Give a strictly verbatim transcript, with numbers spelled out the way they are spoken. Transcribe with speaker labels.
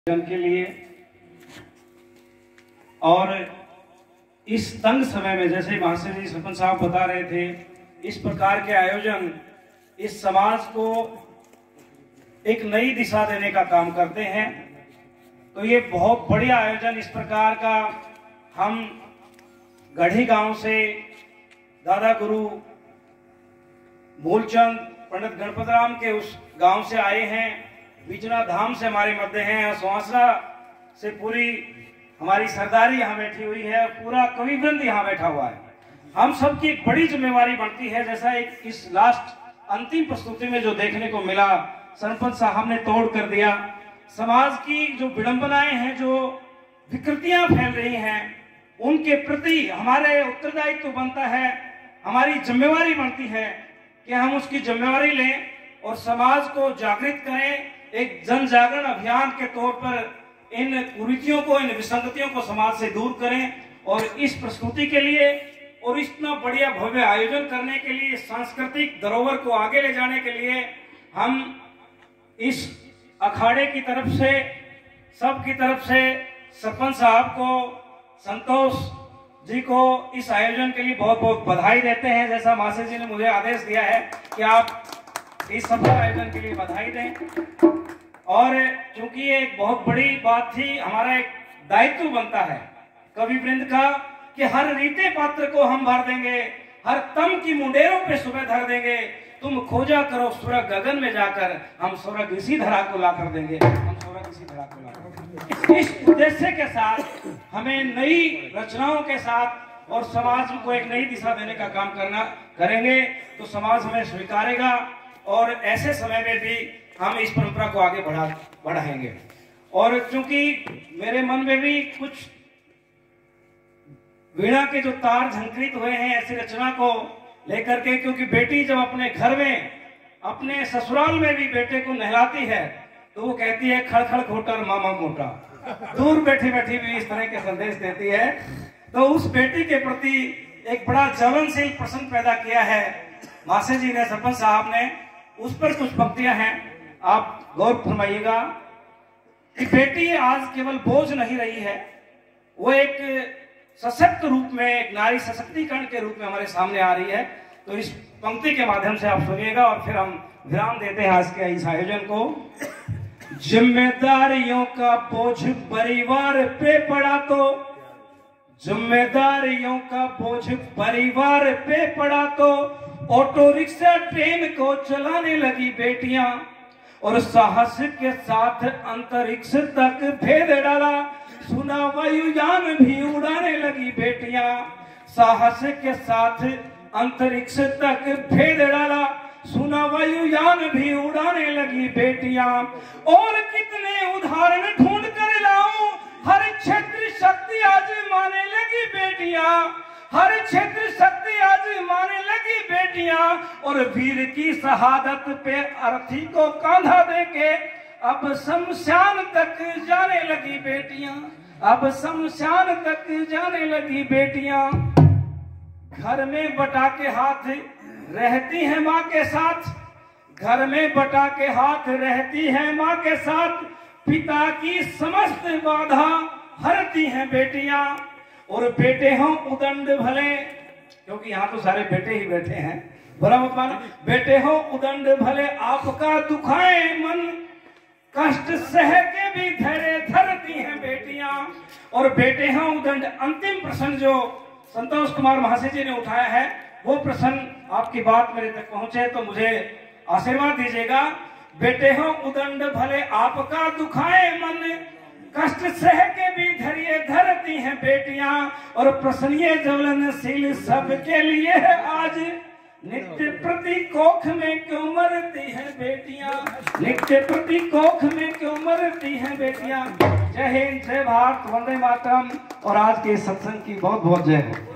Speaker 1: के लिए। और इस तंग समय में, जैसे महाशय जी सरपंच साहब बता रहे थे, इस प्रकार के आयोजन इस समाज को एक नई दिशा देने का काम करते हैं। तो ये बहुत बढ़िया आयोजन इस प्रकार का हम गढ़ी गांव से दादा गुरु मूलचंद पंडित गणपत राम के उस गांव से आए हैं। बिजना धाम से हमारे मध्य हैं, सुहासना से पूरी हमारी सरदारी यहाँ बैठी हुई है, पूरा कवि वृंद यहाँ बैठा हुआ है। हम सबकी एक बड़ी जिम्मेवारी बनती है, जैसा एक इस लास्ट अंतिम प्रस्तुति में जो देखने को मिला, सरपंच साहब ने तोड़ कर दिया। समाज की जो विडंबनाएं हैं, जो विकृतियां फैल रही हैं, उनके प्रति हमारे उत्तरदायित्व तो बनता है, हमारी जिम्मेवारी बनती है कि हम उसकी जिम्मेवारी लें और समाज को जागृत करें। एक जन जागरण अभियान के तौर पर इन कुरीतियों को, इन विसंगतियों को समाज से दूर करें। और इस प्रस्तुति के लिए और इतना बढ़िया भव्य आयोजन करने के लिए, सांस्कृतिक धरोहर को आगे ले जाने के लिए हम इस अखाड़े की तरफ से, सब की तरफ से सरपंच साहब को, संतोष जी को इस आयोजन के लिए बहुत बहुत बधाई देते हैं। जैसा मासे जी ने मुझे आदेश दिया है कि आप इस सफल आयोजन के लिए बधाई दें। और क्योंकि ये एक बहुत बड़ी बात थी, हमारा एक दायित्व बनता है कवि वृंद का कि हर रीते पात्र को हम भर देंगे, हर तम की मुंडेरों पे सुबह धर देंगे। तुम खोजा करो स्वर्ग गगन में जाकर, हम स्वर्ग इसी धरा को ला कर देंगे, हम स्वर्ग इसी धरा को ला कर देंगे। इस उद्देश्य के साथ हमें नई रचनाओं के साथ और समाज को एक नई दिशा देने का काम करना करेंगे तो समाज हमें स्वीकारेगा। और ऐसे समय में भी हम इस परंपरा को आगे बढ़ा बढ़ाएंगे। और क्योंकि मेरे मन में भी कुछ वीणा के जो तार झंकृत हुए हैं ऐसी रचना को लेकर के, क्योंकि बेटी जब अपने घर में, अपने ससुराल में भी बेटे को नहलाती है तो वो कहती है खड़खड़ खोटर मामा मोटा। दूर बैठी बैठी भी इस तरह के संदेश देती है। तो उस बेटी के प्रति एक बड़ा ज्वलनशील प्रश्न पैदा किया है मासे जी ने, सरपंच साहब ने। उस पर कुछ पंक्तियां हैं, आप गौर फरमाइएगा कि बेटी आज केवल बोझ नहीं रही है, वो एक सशक्त रूप में, एक नारी सशक्तिकरण के रूप में हमारे सामने आ रही है। तो इस पंक्ति के माध्यम से आप सुनिएगा और फिर हम विराम देते हैं आज के इस आयोजन को। जिम्मेदारियों का बोझ परिवार पे पड़ा तो, जिम्मेदारियों का बोझ परिवार पे पड़ा तो ऑटो रिक्शा ट्रेन को चलाने लगी बेटियां, और साहस के साथ अंतरिक्ष तक भेद डाला, सुना वायुयान भी उड़ाने लगी बेटियां। साहस के साथ अंतरिक्ष तक भेद डाला, सुना वायुयान भी उड़ाने लगी बेटियां। और कितने उदाहरण ढूंढ कर लाऊं, हर क्षेत्र शक्ति आजमाने लगी बेटियां, हर क्षेत्र शक्ति आजमाने लगी बेटियां। और वीर की शहादत पे अर्थी को कांधा देके अब शमशान तक जाने लगी बेटियां, अब शमशान तक जाने लगी बेटियां। घर में बटा के हाथ रहती है माँ के साथ, घर में बटा के हाथ रहती है माँ के साथ, पिता की समस्त बाधा हरती हैं बेटियां। और बेटे हों उदंड भले, क्योंकि यहाँ तो सारे बेटे ही बैठे हैं, बुरा मत मानो, बेटे हों उदंड भले आपका दुखाए मन, कष्ट सह के भी धैर्य धरती हैं बेटियां। और बेटे हों उदंड, अंतिम प्रश्न जो संतोष कुमार महाशय जी ने उठाया है, वो प्रश्न आपकी बात मेरे तक पहुंचे तो मुझे आशीर्वाद दीजिएगा। बेटे हों उदंड भले आपका दुखाए मन, कष्ट सह के भी धैर्य धरती हैं बेटियां। और प्रश्न ये ज्वलनशील सबके लिए है आज, नित्य प्रति कोख में क्यों मरती हैं बेटियां, नित्य प्रति कोख में क्यों मरती हैं बेटियां। जय हिंद, जय भारत, वंदे मातरम। और आज के सत्संग की बहुत बहुत जय हो।